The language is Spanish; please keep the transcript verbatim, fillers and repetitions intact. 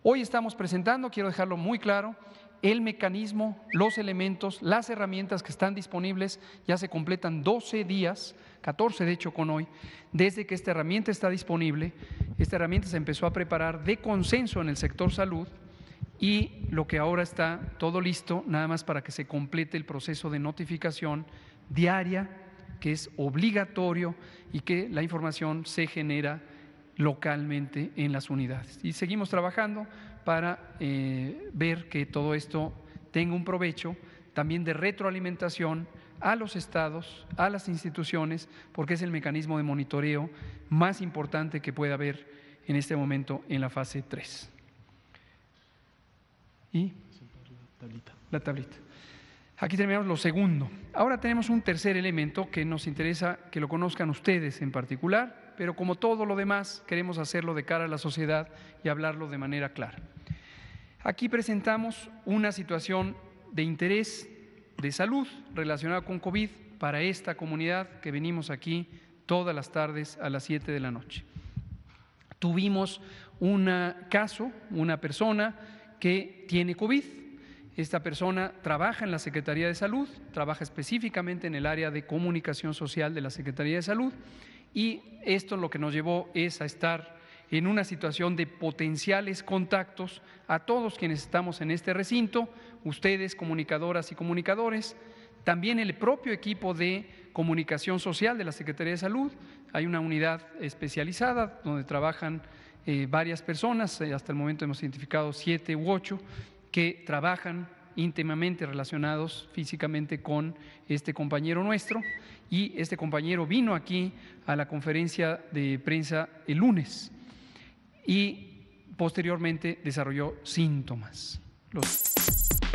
Hoy estamos presentando, quiero dejarlo muy claro, el mecanismo, los elementos, las herramientas que están disponibles. Ya se completan doce días, catorce de hecho con hoy, desde que esta herramienta está disponible. Esta herramienta se empezó a preparar de consenso en el sector salud y lo que ahora está todo listo, nada más para que se complete el proceso de notificación diaria, que es obligatorio y que la información se genera localmente en las unidades. Y seguimos trabajando para eh, ver que todo esto tenga un provecho también de retroalimentación a los estados, a las instituciones, porque es el mecanismo de monitoreo más importante que puede haber en este momento en la fase tres. Y la tablita. Aquí terminamos lo segundo. Ahora tenemos un tercer elemento que nos interesa que lo conozcan ustedes en particular, pero como todo lo demás queremos hacerlo de cara a la sociedad y hablarlo de manera clara. Aquí presentamos una situación de interés de salud relacionada con COVID para esta comunidad que venimos aquí todas las tardes a las siete de la noche. Tuvimos un caso, una persona que tiene COVID. Esta persona trabaja en la Secretaría de Salud, trabaja específicamente en el área de comunicación social de la Secretaría de Salud, y esto lo que nos llevó es a estar en una situación de potenciales contactos a todos quienes estamos en este recinto, ustedes, comunicadoras y comunicadores, también el propio equipo de comunicación social de la Secretaría de Salud. Hay una unidad especializada donde trabajan eh, varias personas, eh, hasta el momento hemos identificado siete u ocho, que trabajan íntimamente relacionados físicamente con este compañero nuestro, y este compañero vino aquí a la conferencia de prensa el lunes y posteriormente desarrolló síntomas. Los